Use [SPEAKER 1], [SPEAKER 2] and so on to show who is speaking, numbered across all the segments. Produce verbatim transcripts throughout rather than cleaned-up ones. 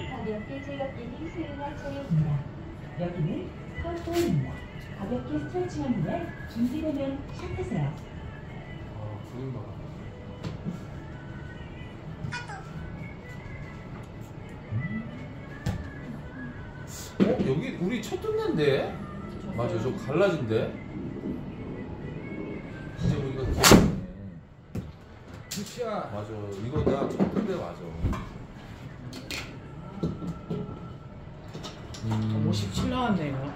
[SPEAKER 1] 가볍게 즐겁게 스윙할 차례입니다. 여기는 컬볼입니다. 가볍게 스트레칭한 후에 준비되면 샷하세요.
[SPEAKER 2] 아, 그림 봐. 어? 여기 우리 첫 동네인데? 맞아, 저 갈라진데? 이제 보니까 기억나네.
[SPEAKER 3] 굿샷.
[SPEAKER 2] 맞아, 이거 나 첫 동네 맞아. 음.
[SPEAKER 3] 오십칠 나왔네요.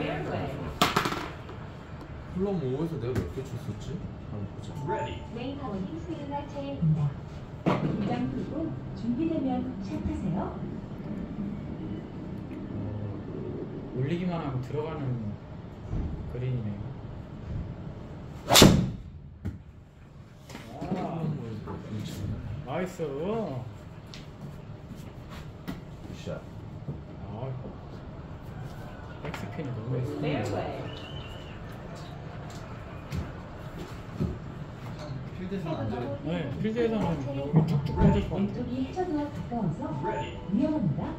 [SPEAKER 2] 플럼 오에서 내가 몇 개 쳤었지? 한번 보자.
[SPEAKER 1] 메인 타워님 스윙할 차례입니다. 긴장 풀고 준비되면 샷하세요.
[SPEAKER 3] 올리기만 하면 들어가는 그린이네요. 아, 나이스.
[SPEAKER 2] 굿샷.
[SPEAKER 3] 아, 백스핀이 너무 예쁘네.
[SPEAKER 2] 필드에서는 안 저래.
[SPEAKER 3] 네, 필드에서는 여기 쭉쭉 뻗을 것 같아요.
[SPEAKER 1] 왼쪽이 해저드와 가까워서 위험합니다.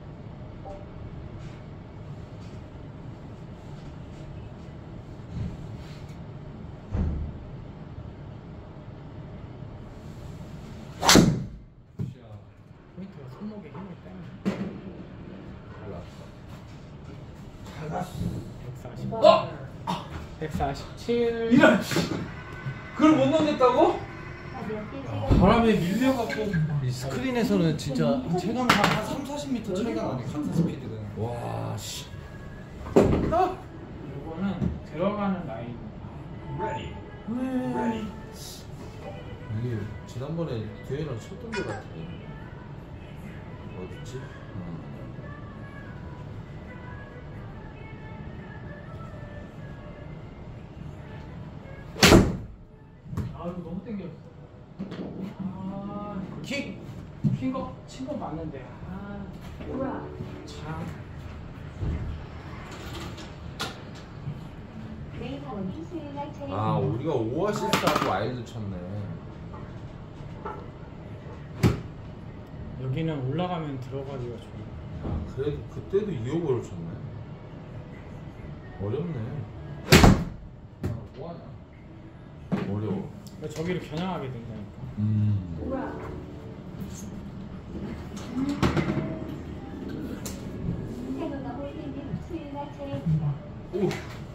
[SPEAKER 3] 포인트가 손목에 힘을 빼면
[SPEAKER 2] 잘 갔어.
[SPEAKER 3] 백사십.
[SPEAKER 2] 어?
[SPEAKER 3] 백사십칠.
[SPEAKER 2] 이런! 그걸 못 넘겼다고?
[SPEAKER 1] 가볍게 즐겁게
[SPEAKER 2] 바람에 밀려갖고.
[SPEAKER 4] 이 스크린에서는 진짜 체감 한 삼, 사십 미터 차이가 나네. 같은 스피드는.
[SPEAKER 2] 와, 씨.
[SPEAKER 3] 이거는 들어가는 라인.
[SPEAKER 2] 왜? 이게 지난번에 교회랑 쳤던 것 같아. 어딨지? 어.
[SPEAKER 3] 아, 이거 너무 땡겼어. 아,
[SPEAKER 2] 킥!
[SPEAKER 3] 킨거 친 거 맞는데. 아, 참.
[SPEAKER 1] 메인 타워님 스윙할 차례입니다.
[SPEAKER 2] 아, 우리가 오아시스하고 아일드 쳤네.
[SPEAKER 3] 여기는 올라가면 들어가기가 좋아.
[SPEAKER 2] 아, 그래도 그때도 이 오버를 쳤네. 어렵네.
[SPEAKER 4] 아, 뭐하냐?
[SPEAKER 2] 어려워.
[SPEAKER 3] 그러니까 저기를 겨냥하게 된다니까.
[SPEAKER 2] 음.
[SPEAKER 1] 태도가 홀딩님 스윙할 차례입니다.
[SPEAKER 2] 오!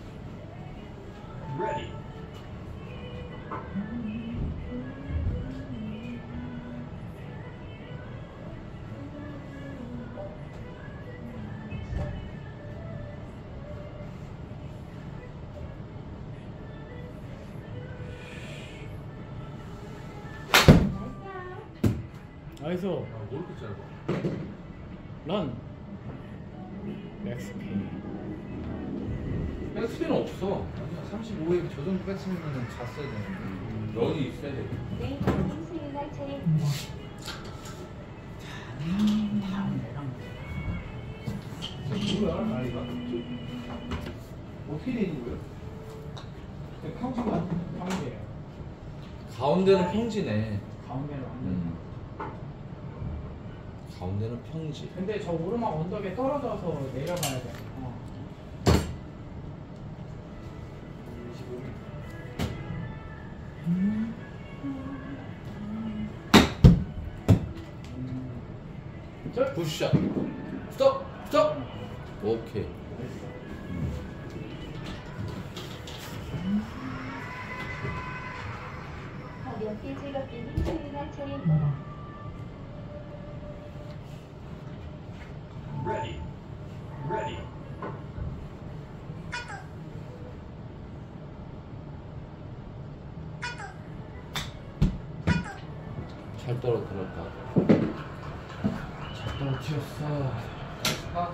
[SPEAKER 3] 나이스.
[SPEAKER 2] 아, 뭐 이렇게 짧아?
[SPEAKER 3] 런. 백스핀.
[SPEAKER 2] 백스핀은 없어.
[SPEAKER 4] 아니야, 삼십오에 저 정도 뺐으면 갔어야 되는데.
[SPEAKER 2] 런이 있어야 돼.
[SPEAKER 1] 메인 타워님 스윙할 차례입니다.
[SPEAKER 3] 다음 내랑.
[SPEAKER 4] 뭐야, 나이가? 어떻게 돼 있는 거야?
[SPEAKER 3] 평지가 평지예요.
[SPEAKER 2] 가운데는 평지네.
[SPEAKER 3] 가운데로 안 돼.
[SPEAKER 2] 음. 가운데는 평지.
[SPEAKER 3] 근데 저 오르막 언덕에 떨어져서 내려가야 돼. 어. 저
[SPEAKER 2] 굿샷. 스톱! 스톱! 오케이.
[SPEAKER 1] 가볍게 즐겁게 스윙할 차례입니다.
[SPEAKER 2] 잘 떨어뜨렸다. 잘 떨어뜨렸어.
[SPEAKER 4] 아,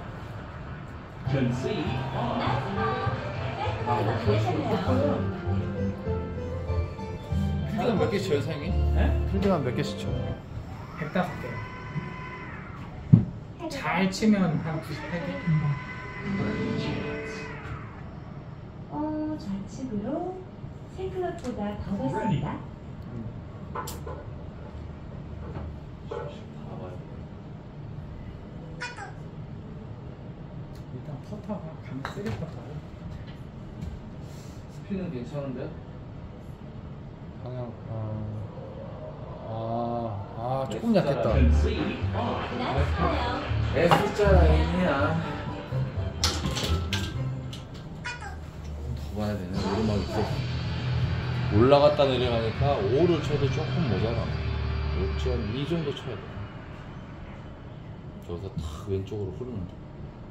[SPEAKER 2] 아, 어쩔 수 없어.
[SPEAKER 4] 필드가 몇 개씩 쳐요, 사장님?
[SPEAKER 3] 네?
[SPEAKER 4] 필드가 몇 개씩 쳐?
[SPEAKER 3] 백다섯 개. 잘 치면 한 구십팔 개.
[SPEAKER 1] 어, 좌측으로 세 클럽보다 더 갔습니다.
[SPEAKER 3] 퍼터가 감 쓰리 퍼터고.
[SPEAKER 2] 스피는 괜찮은데?
[SPEAKER 4] 방향 아, 아 조금 약했다.
[SPEAKER 2] S자가 아니야. 더 봐야 되네. 오르막 있어. 올라갔다 내려가니까 오를 쳐도 조금 모자라. 오 점 이 정도 쳐야 돼. 저기서 탁 왼쪽으로 흐르는 중.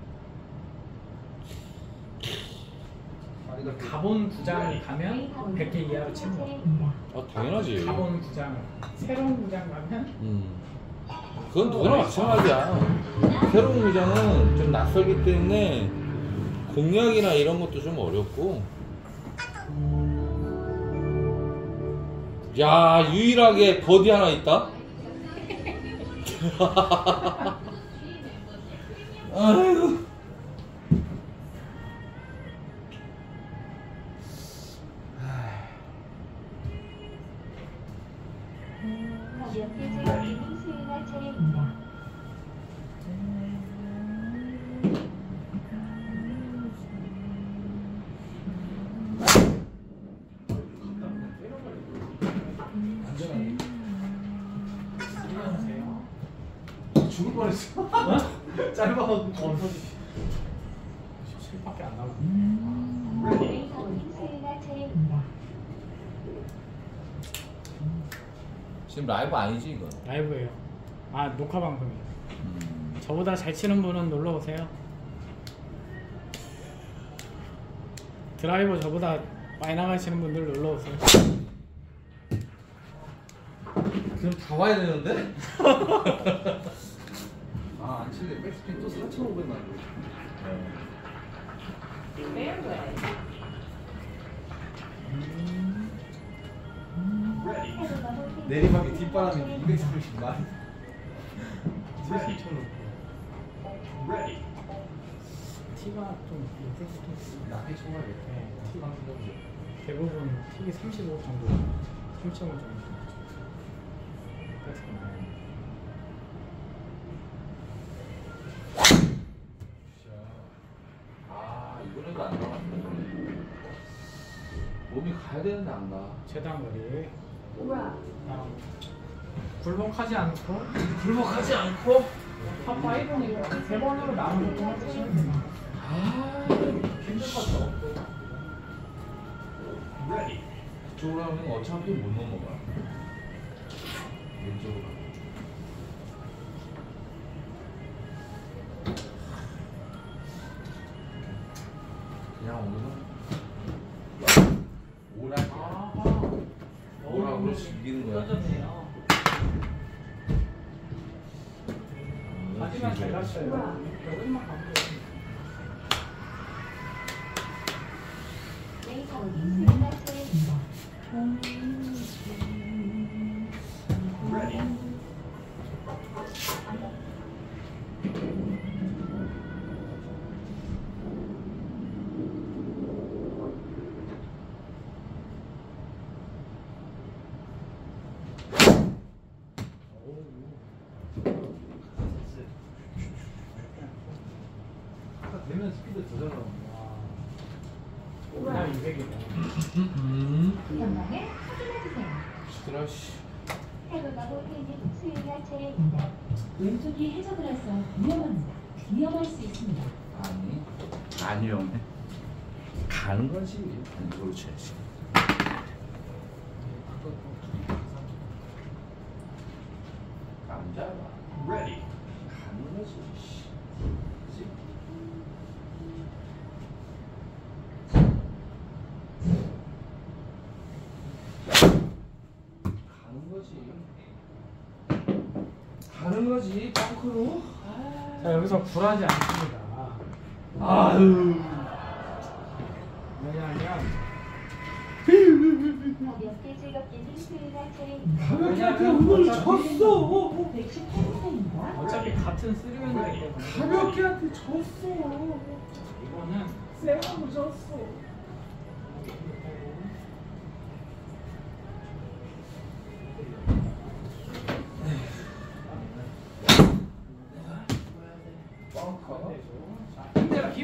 [SPEAKER 3] 가본 구장 가면 백 개 이하로 치는 거.
[SPEAKER 2] 아 당연하지.
[SPEAKER 3] 가본 구장, 새로운 구장 가면
[SPEAKER 2] 음. 그건 누구나 마찬가지야. 새로운 구장은 좀 낯설기 때문에 공략이나 이런 것도 좀 어렵고. 야, 유일하게 버디 하나 있다? 아이고.
[SPEAKER 1] 가볍게 즐기는 수행할 차례입니다.
[SPEAKER 4] 죽을 뻔했어. 짧아서
[SPEAKER 3] 십칠밖에 안 나오고.
[SPEAKER 1] 레이사원이 수행할 차례입니다.
[SPEAKER 2] 지금 라이브 아니지 이거?
[SPEAKER 3] 라이브예요. 아 녹화 방송이에요.
[SPEAKER 2] 음.
[SPEAKER 3] 저보다 잘 치는 분은 놀러 오세요. 드라이버 저보다 많이 나가시는 분들 놀러 오세요.
[SPEAKER 2] 그럼 다 와야 되는데?
[SPEAKER 4] 아안 칠래. 백스핀 또 사천오백 나고. 내리막에 뒷바람이 이백삼십만.
[SPEAKER 3] 티가 좀
[SPEAKER 4] 낮게 쳐봐야겠다.
[SPEAKER 3] 네,
[SPEAKER 4] 티 방송 좀.
[SPEAKER 3] 대부분 틱이 삼십오 정도, 삼십오 정도.
[SPEAKER 2] 아 이번에도 안 나갔네. 몸이 가야 되는데 안 가.
[SPEAKER 3] 최단거리.
[SPEAKER 1] 우와.
[SPEAKER 3] 아, 굴복하지 않고
[SPEAKER 2] 굴복하지 않고.
[SPEAKER 3] 팝파이브니까 세 번으로 나오는 것만 치면 됩니다.
[SPEAKER 2] 아
[SPEAKER 3] 힘들 것도 없고.
[SPEAKER 2] 그쪽으로 하면 어차피 못 넘어가. 왼쪽으로 가. 그냥 오늘은 오락이야. 오락으로 즐기는 거야.
[SPEAKER 3] 떨어졌네요. 하지만 잘 갔어요. 여기만 가면 돼요.
[SPEAKER 1] 레이사원이 수행할 차례입니다.
[SPEAKER 4] 아까 되면 스피드 더 잘 나온다.
[SPEAKER 3] 그냥 이백이네.
[SPEAKER 1] 전방에 확인해주세요.
[SPEAKER 2] 시끄러시.
[SPEAKER 1] 해골가고 태닝 수행할 차례입니다. 왼쪽이 해저드라서 위험합니다. 위험할 수 있습니다.
[SPEAKER 2] 아니 안 위험해. 가는 거지. 그렇지. 남자가 ready. 가는 거지. 그치? 가는 거지. 가는 거지. 펑크로.
[SPEAKER 3] 자 여기서 굴하지 않습니다.
[SPEAKER 2] 아유.
[SPEAKER 3] 왜냐하면
[SPEAKER 1] 가볍게 즐겁게는 수행할 차례입니다.
[SPEAKER 2] 가볍게 오늘 졌어.
[SPEAKER 1] 백십팔 분입니다.
[SPEAKER 3] 어차피 같은 쓰리맨이기 때문에
[SPEAKER 2] 가볍게한테 졌어.
[SPEAKER 3] 이거는
[SPEAKER 2] 쌩하고 졌어.
[SPEAKER 3] 힘내라 힘.